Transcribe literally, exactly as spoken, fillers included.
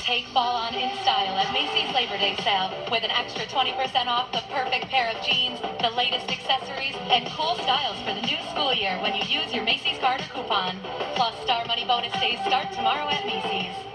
Take fall on in style at Macy's Labor Day sale with an extra twenty percent off the perfect pair of jeans, the latest accessories, and cool styles for the new school year when you use your Macy's card or coupon. Plus, Star Money bonus days start tomorrow at Macy's.